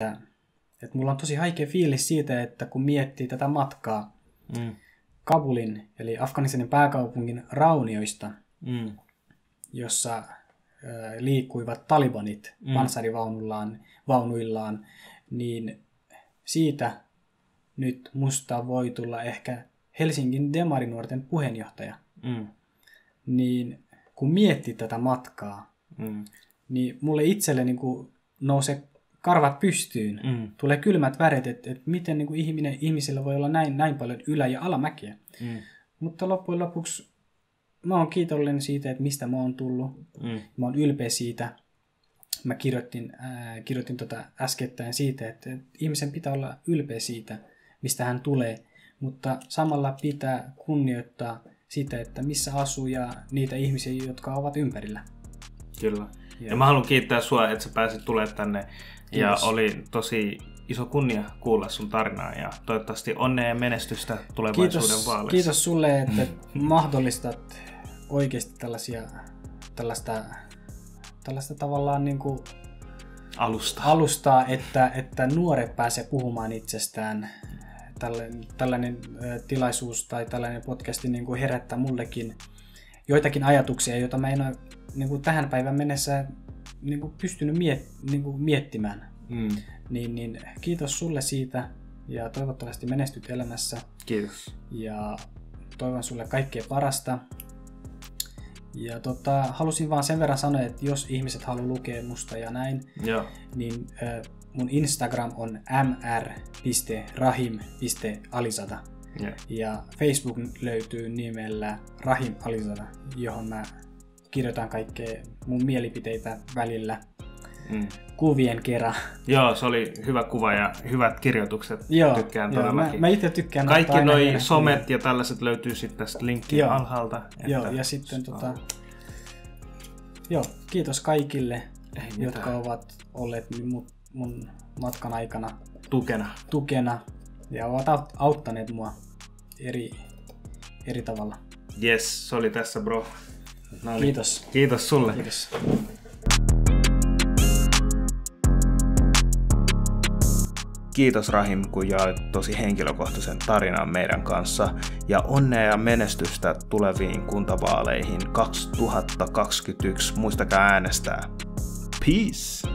että mulla on tosi haikea fiilis siitä, että kun miettii tätä matkaa Kabulin, eli Afganistanin pääkaupungin raunioista, jossa liikkuivat talibanit panssarivaunuillaan, niin siitä nyt musta voi tulla ehkä Helsingin demarinuorten puheenjohtaja. Niin kun miettii tätä matkaa, niin mulle itselle niin kuin nousee karvat pystyyn. Tulee kylmät väret, että miten niin kuin ihmisillä voi olla näin paljon ylä- ja alamäkiä. Mutta loppujen lopuksi mä oon kiitollinen siitä, että mistä mä oon tullut. Mä oon ylpeä siitä. Mä kirjoitin äskettäin siitä, että ihmisen pitää olla ylpeä siitä, mistä hän tulee. Mutta samalla pitää kunnioittaa sitä, että missä asuu ja niitä ihmisiä, jotka ovat ympärillä. Kyllä. Ja mä haluan kiittää sua, että sä pääsit tulemaan tänne. Ja oli tosi iso kunnia kuulla sun tarinaa ja toivottavasti onnea ja menestystä tulevaisuuden vaaleissa. Kiitos sulle, että mahdollistat oikeasti tällaista tavallaan niin kuin alustaa, että nuoret pääsee puhumaan itsestään. Tällainen tilaisuus tai tällainen podcasti niin kuin herättää mullekin joitakin ajatuksia, joita mä en ole niin kuin tähän päivän mennessä niin kuin pystynyt miettimään. Niin kiitos sulle siitä ja toivottavasti menestyt elämässä. Kiitos. Ja toivon sulle kaikkea parasta. Ja halusin vaan sen verran sanoa, että jos ihmiset haluaa lukea musta ja näin, niin mun Instagram on mr.rahim.alisada. Ja Facebook löytyy nimellä Rahim Alisada, johon mä kirjoitan kaikkea mun mielipiteitä välillä kuvien kerran. Joo, se oli hyvä kuva ja hyvät kirjoitukset. Tykkään todellakin. Mä itse tykkään. Kaikki noi somet ja tällaiset löytyy sitten tästä linkkiä alhaalta. Ja sitten kiitos kaikille, jotka ovat olleet mun matkan aikana tukena ja ovat auttaneet mua eri tavalla. Yes, se oli tässä, bro. Kiitos. Kiitos sulle. Kiitos. Kiitos Rahim, kun jaoit tosi henkilökohtaisen tarinan meidän kanssa ja onnea ja menestystä tuleviin kuntavaaleihin 2021. Muistakaa äänestää. Peace!